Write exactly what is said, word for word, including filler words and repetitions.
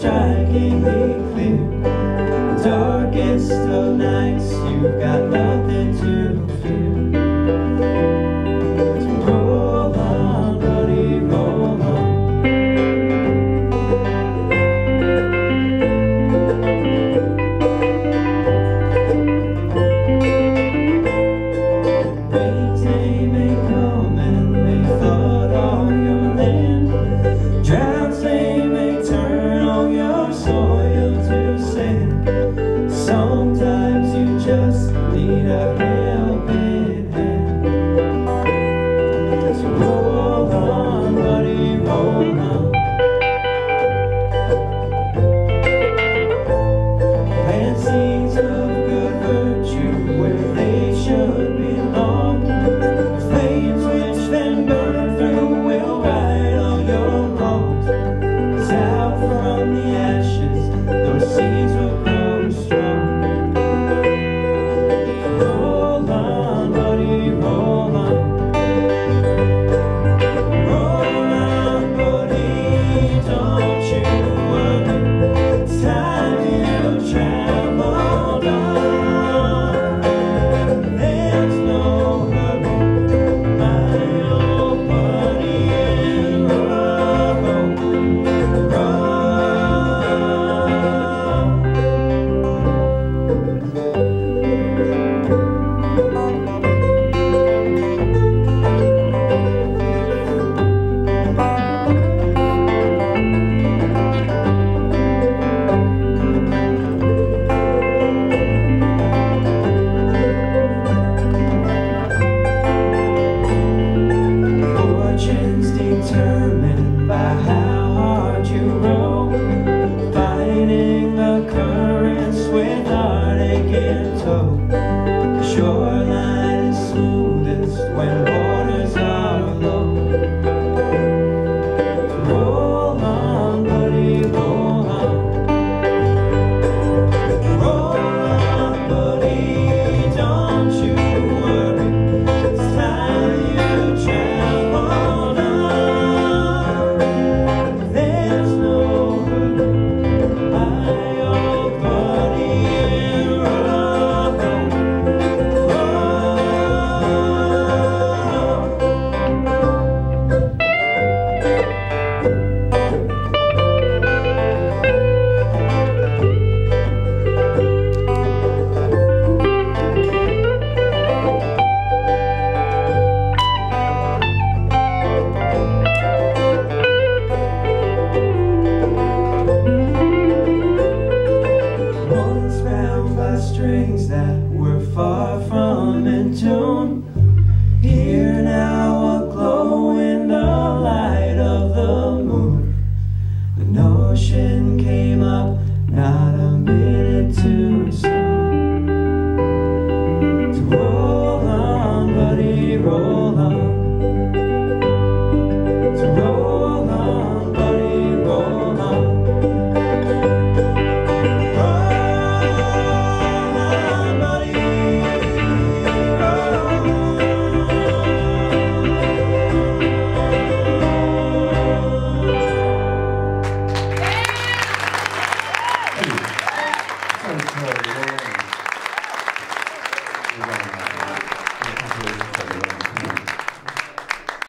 strikingly clear. Darkest of nights, you've got nothing to fear. So roll on, buddy, roll on. Rains they may come and may flood all your land. Droughts they may turn all your soil to sand. Sometimes you just need a helping hand. So roll on, buddy, roll on. Plant seeds of good virtue where they should belong. Flames which then burn through will right all your wrongs. 'Cause out from the ashes those seeds will grow strong. Roll on, buddy, roll on. Roll on, buddy, don't you worry. It's time you traveled on. There's no hurry, my old buddy, roll, roll. Fortune's determined by how hard you row, fighting the currents with heartache in tow. The shoreline is smoothest when waters are low. Roll on, buddy, roll on. Roll on, buddy, don't you worry. It's time you traveled on. There's no hurry, my old buddy, roll, roll. Once bound by strings that were far from in tune, here now aglow in the light of the moon. The notion came up not a minute too soon.